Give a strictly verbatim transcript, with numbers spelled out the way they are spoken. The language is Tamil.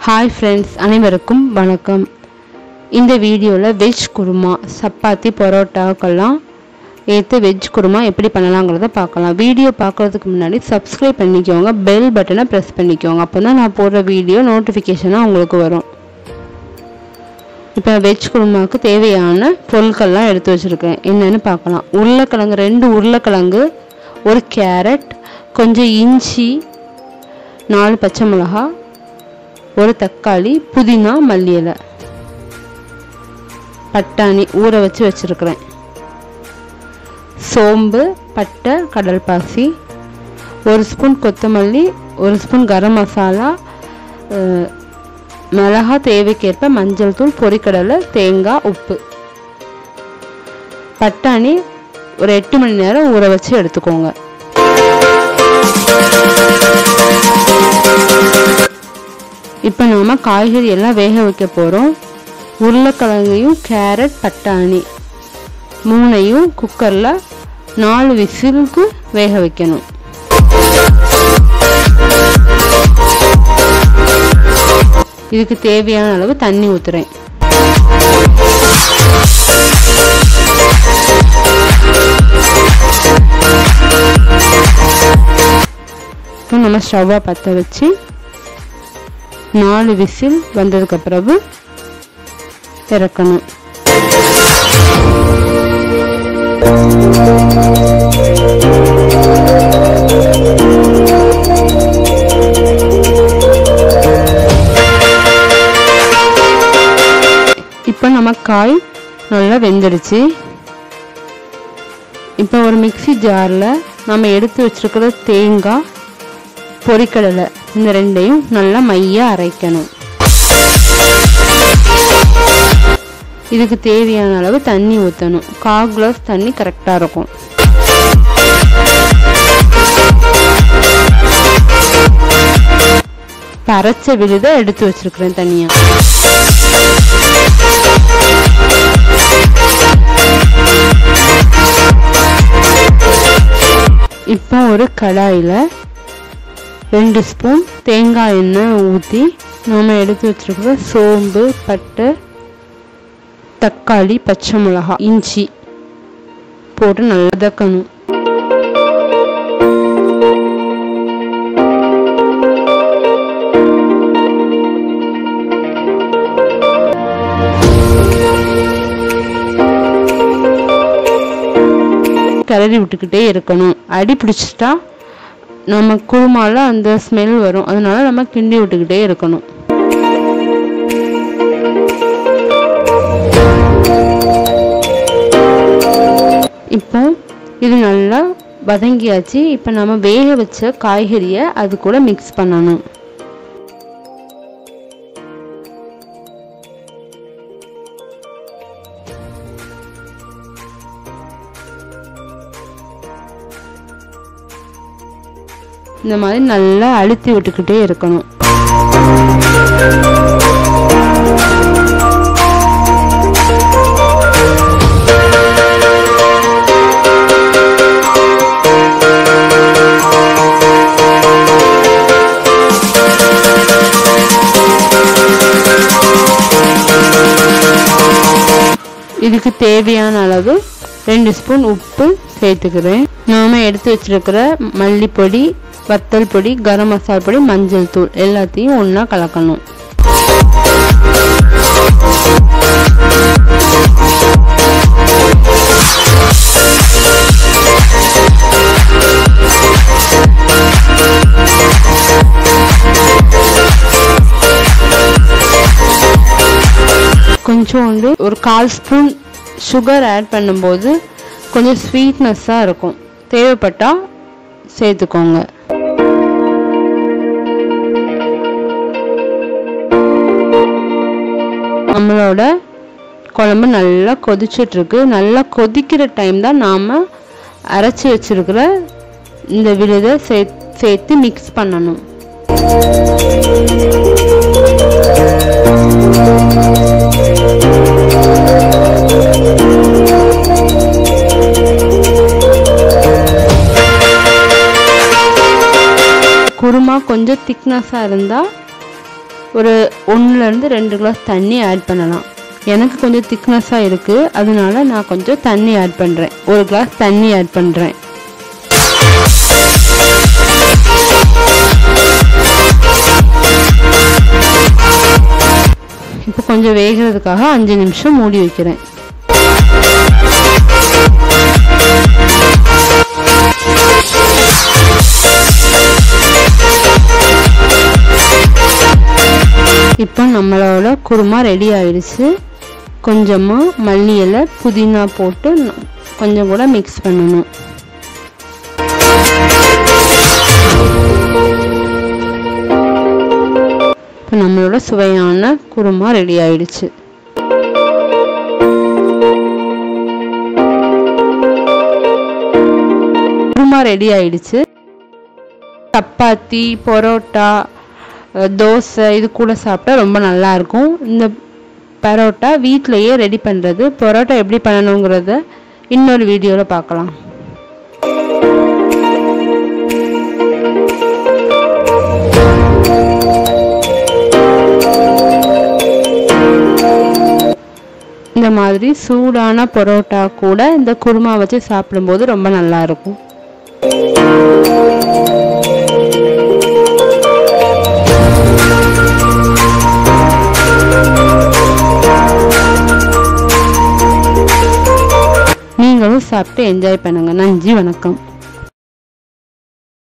Hi friends, அனைவருக்கும் வணக்கம். இந்த வீடியோல வெஜ் குருமா, சப்பாத்தி, பரோட்டாக்கெல்லாம் ஏத்த வெஜ் குருமா எப்படி பண்ணலாம்ங்கறத பார்க்கலாம். வீடியோ பார்க்கிறதுக்கு முன்னாடி subscribe பண்ணிக்கோங்க, bell பட்டனை press பண்ணிக்கோங்க. அப்பதான் நான் போடுற வீடியோ நோட்டிஃபிகேஷனா உங்களுக்கு வரும். இப்போ வெஜ் குருமாக்கு தேவையான பொருட்கள்லாம் எடுத்து வச்சிருக்கேன். என்னன்னு பார்க்கலாம். உருளைக்கிழங்கு ரெண்டு உருளைக்கிழங்கு, ஒரு கேரட், கொஞ்சம் இஞ்சி, நாலு பச்சை மிளகாய், ஒரு தக்காளி, புதினா, மல்லி இலை, பட்டாணி ஊற வச்சு வச்சிருக்கிறேன், சோம்பு, பட்டை, கடல்பாசி, ஒரு ஸ்பூன் கொத்தமல்லி, ஒரு ஸ்பூன் கரம் மசாலா, மிளகாய் தேவைக்கேற்ப, மஞ்சள் தூள், பொரிக்கடலை, தேங்காய், உப்பு. பட்டாணி ஒரு எட்டு மணி நேரம் ஊற வச்சு எடுத்துக்கோங்க. இப்போ நாம காய்கறி எல்லாம் வேக வைக்க போறோம். உருளைக்கிழங்கையும் கேரட் பட்டாணி மூணையும் குக்கர்ல நாலு விசிலுக்கு வேக வைக்கணும். இதுக்கு தேவையான அளவு தண்ணி ஊத்துறேன். இப்போ நம்ம ஸ்டவ்வை பற்ற வச்சு நாலு விசில் வந்ததுக்கு பிறகு இறக்கணும். இப்போ நம்ம காய் நல்லா வெந்துடுச்சு. இப்போ ஒரு மிக்ஸி ஜார்ல நம்ம எடுத்து வச்சிருக்கிற தேங்காய், பொரிக்கடலை இந்த ரெண்டையும் நல்லா மையா அரைக்கணும். இதுக்கு தேவையான அளவு தண்ணி ஊற்றணும். கால் கிளாஸ் தண்ணி கரெக்டாக இருக்கும். அரைச்ச விழுத எடுத்து வச்சிருக்கிறேன் தனியா. இப்போ ஒரு கடாயில ரெண்டு ஸ்பூன் தேங்காய் எண்ணெய் ஊற்றி நாம எடுத்து வச்சிருக்கிற சோம்பு, பட்டை, தக்காளி, பச்சை மிளகாய், இஞ்சி போட்டு நல்லா வதக்கணும். கிளறி விட்டுக்கிட்டே இருக்கணும். அடி பிடிச்சிட்டா நம்ம குருமால அந்த ஸ்மெல் வரும். அதனால நம்ம கிண்டி விட்டுக்கிட்டே இருக்கணும். இப்போ இது நல்லா வதங்கியாச்சு. இப்போ நம்ம வேக வச்ச காய்கறியை அது கூட மிக்ஸ் பண்ணணும். இந்த மாதிரி நல்லா அழுத்தி விட்டுக்கிட்டே இருக்கணும். இதுக்கு தேவையான அளவு ரெண்டு ஸ்பூன் உப்பு சேர்த்துக்கிறேன். நாம எடுத்து வச்சிருக்கிற மல்லிப்பொடி, வத்தல் பொடி, கரம் மசாலா பொடி, மஞ்சள் தூள் எல்லாத்தையும் ஒண்ணா கலக்கணும். கொஞ்சோண்டு ஒரு கால் ஸ்பூன் சுகர் ஆட் பண்ணும்போது கொஞ்சம் ஸ்வீட்னஸா இருக்கும். தேவைப்பட்டா சேர்த்துக்கோங்க. நம்மளோட குழம்பு நல்லா கொதிச்சுட்டு இருக்கு. நல்லா கொதிக்கிற டைம் தான் நாம அரைச்சி வச்சிருக்கிற இந்த விழுதை சேர்த்து மிக்ஸ் பண்ணணும். குருமா கொஞ்சம் திக்னஸா இருந்தா ஒரு ஒன்றுலேருந்து ரெண்டு கிளாஸ் தண்ணி ஆட் பண்ணலாம். எனக்கு கொஞ்சம் திக்னஸாக இருக்குது, அதனால நான் கொஞ்சம் தண்ணி ஆட் பண்ணுறேன். ஒரு கிளாஸ் தண்ணி ஆட் பண்ணுறேன். இப்போ கொஞ்சம் வேகிறதுக்காக அஞ்சு நிமிஷம் மூடி வைக்கிறேன். இப்போ நம்மளோட குருமா ரெடி ஆயிடுச்சு. கொஞ்சமாக மல்லி இலை புதினா போட்டு கொஞ்சம் கூட மிக்ஸ் பண்ணணும். இப்போ நம்மளோட சுவையான குருமா ரெடி ஆயிடுச்சு. குருமா ரெடி ஆயிடுச்சு. சப்பாத்தி, பரோட்டா, தோசை இது கூட சாப்பிட்டா ரொம்ப நல்லா இருக்கும். இந்த பரோட்டா வீட்டிலையே ரெடி பண்ணுறது, பரோட்டா எப்படி பண்ணணுங்கிறத இன்னொரு வீடியோவில் பார்க்கலாம். இந்த மாதிரி சூடான பரோட்டா கூட இந்த குருமா வச்சு சாப்பிடும்போது ரொம்ப நல்லா இருக்கும். நீங்களும் சாப்பிட்டு என்ஜாய் பண்ணுங்க. நன்றி, வணக்கம்.